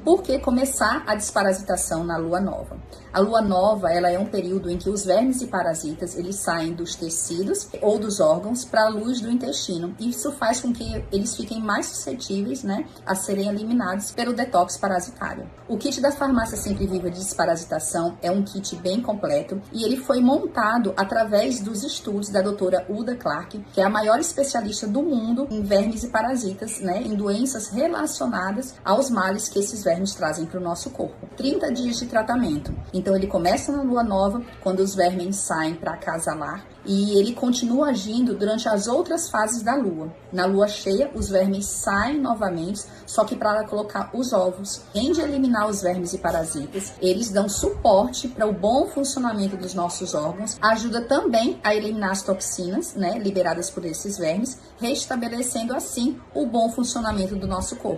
Por que começar a desparasitação na lua nova? A lua nova, ela é um período em que os vermes e parasitas, eles saem dos tecidos ou dos órgãos para a luz do intestino. Isso faz com que eles fiquem mais suscetíveis, né, a serem eliminados pelo detox parasitário. O kit da Farmácia Sempre Viva de desparasitação é um kit bem completo e ele foi montado através dos estudos da doutora Uda Clark, que é a maior especialista do mundo em vermes e parasitas, né, em doenças relacionadas aos males que esses vermes trazem para o nosso corpo. 30 dias de tratamento. Então ele começa na lua nova, quando os vermes saem para acasalar, e ele continua agindo durante as outras fases da lua. Na lua cheia, os vermes saem novamente, só que para colocar os ovos. Além de eliminar os vermes e parasitas, eles dão suporte para o bom funcionamento dos nossos órgãos, ajuda também a eliminar as toxinas, né, liberadas por esses vermes, restabelecendo assim o bom funcionamento do nosso corpo.